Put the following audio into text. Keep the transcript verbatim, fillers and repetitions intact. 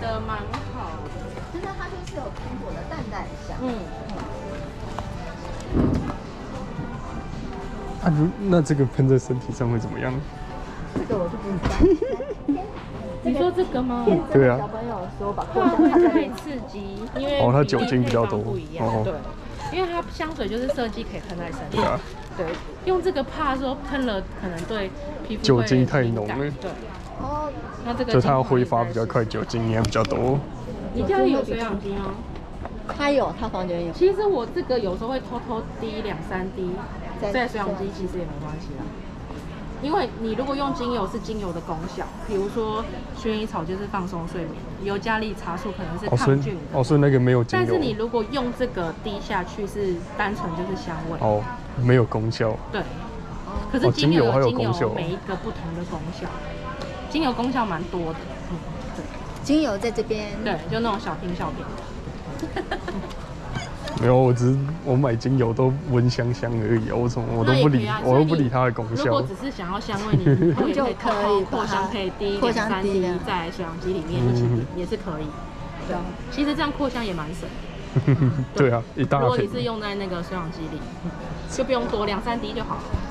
得蛮好。 其实它就是有苹果的淡淡香。 嗯。 啊，如那这个喷在身体上会怎么样？ 这个我就不知道。 你说这个吗？ 对啊。 小朋友说把它会太刺激，因为哦，它酒精比较多， 不一样。 哦、 对，因为它香水就是设计可以喷在身上。 对啊。 对，用这个怕说喷了可能对皮肤酒精太浓了。 对。哦，那这个就它要挥发比较快，酒精也比较多。 你家里有水养机吗？ 他有，他房间有。 其实我这个有时候会偷偷滴两三滴在水养机，其实也没关系啦。因为你如果用精油是精油的功效，比如说薰衣草就是放松睡眠，尤加利茶树可能是抗菌的。 哦，所以那个没有精油。 但是你如果用这个滴下去，是单纯就是香味。 哦，没有功效。 对。可是精油有精油每一个不同的功效，精油功效蛮多的。嗯，对。 精油在这边。 对，就那种小瓶小瓶的。 没有，我只是我买精油都闻香香而已，我从我都不理， 啊、 我都不理它的功效。 如果只是想要香味，你以就可以扩香，可以滴两三滴在水养机里面一起滴，也是可以。对，其实这样扩香也蛮省的。 对啊，一大瓶。 如果你是用在那个水养机里，就不用多，两三滴就好了。